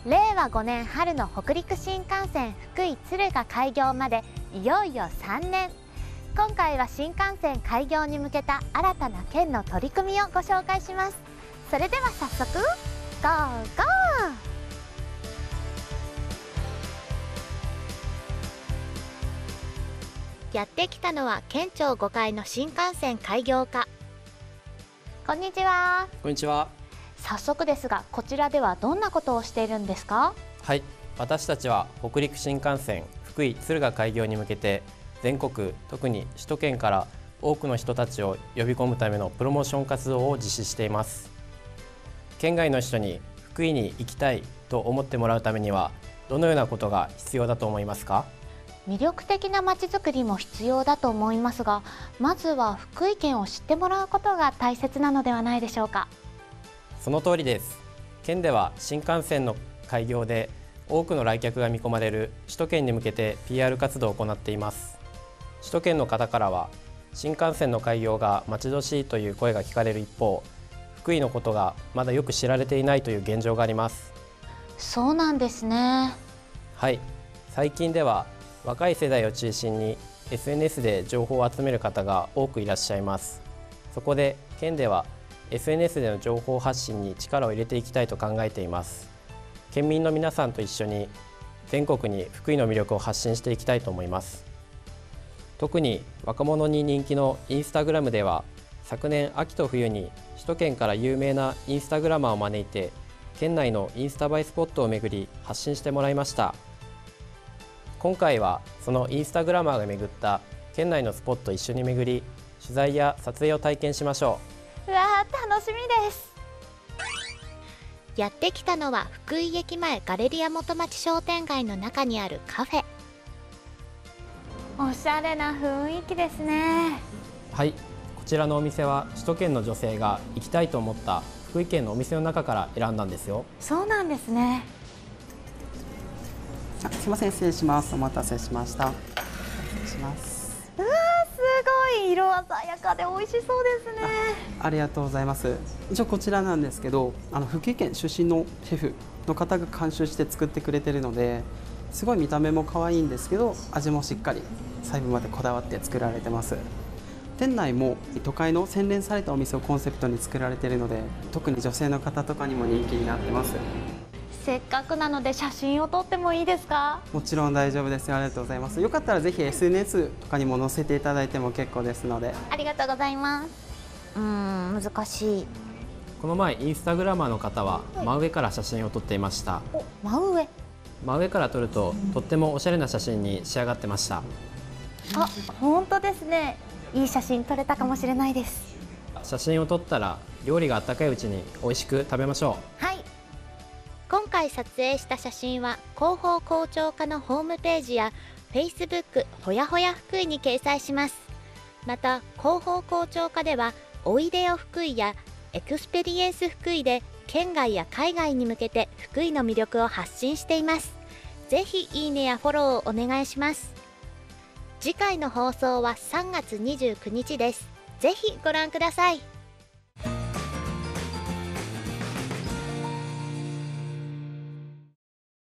令和5年春の北陸新幹線福井敦賀開業までいよいよ3年。今回は新幹線開業に向けた新たな県の取り組みをご紹介します。それでは早速ゴーゴー。やってきたのは県庁5階の新幹線開業課。こんにちは。 こんにちは。 早速ですが、こちらではどんなことをしているんですか？ はい、私たちは北陸新幹線福井敦賀開業に向けて全国、特に首都圏から多くの人たちを呼び込むためのプロモーション活動を実施しています。県外の人に福井に行きたいと思ってもらうためにはどのようなことが必要だと思いますか？ 魅力的なまちづくりも必要だと思いますが、まずは福井県を知ってもらうことが大切なのではないでしょうか？ その通りです。県では新幹線の開業で多くの来客が見込まれる首都圏に向けて PR 活動を行っています。首都圏の方からは新幹線の開業が待ち遠しいという声が聞かれる一方、福井のことがまだよく知られていないという現状があります。 そうなんですね。 はい、最近では若い世代を中心に SNS で情報を集める方が多くいらっしゃいます。そこで県では SNS での情報発信に力を入れていきたいと考えています。県民の皆さんと一緒に全国に福井の魅力を発信していきたいと思います。特に若者に人気のインスタグラムでは、昨年秋と冬に首都圏から有名なインスタグラマーを招いて県内のインスタ映えスポットを巡り発信してもらいました。今回はそのインスタグラマーが巡った県内のスポットを一緒に巡り、取材や撮影を体験しましょう。 うわー、楽しみです。やってきたのは福井駅前ガレリア元町商店街の中にあるカフェ。おしゃれな雰囲気ですね。 はい、こちらのお店は首都圏の女性が行きたいと思った福井県のお店の中から選んだんですよ。 そうなんですね。 すいません、失礼します。お待たせしました。失礼します。 うわー、すごい色鮮やかで美味しそうですね。 ありがとうございます。一応こちらなんですけど、福井県出身のシェフの方が監修して作ってくれてるので、すごい見た目も可愛いんですけど、味もしっかり細部までこだわって作られてます。店内も都会の洗練されたお店をコンセプトに作られているので、特に女性の方とかにも人気になってます。 せっかくなので写真を撮ってもいいですか？ もちろん大丈夫ですよ。ありがとうございます。よかったらぜひ SNS とかにも載せていただいても結構ですので。 ありがとうございます。難しい。 この前インスタグラマーの方は真上から写真を撮っていました。真上から撮るととってもおしゃれな写真に仕上がってました。 あ、本当ですね。いい写真撮れたかもしれないです。 写真を撮ったら料理が温かいうちに美味しく食べましょう。 はい。今回撮影した写真は広報広聴課のホームページや Facebook ほやほや福井に掲載します。また広報広聴課ではおいでよ福井やエクスペリエンス福井で県外や海外に向けて福井の魅力を発信しています。ぜひいいねやフォローをお願いします。次回の放送は3月29日です。ぜひご覧ください。